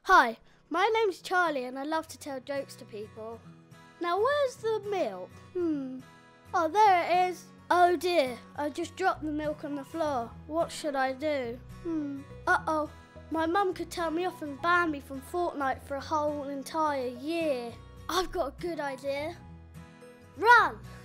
Hi, my name's Charlie and I love to tell jokes to people. Now where's the milk? Oh, there it is. Oh dear, I just dropped the milk on the floor. What should I do? Uh-oh, my mum could tell me off and ban me from Fortnite for a whole entire year. I've got a good idea. Run!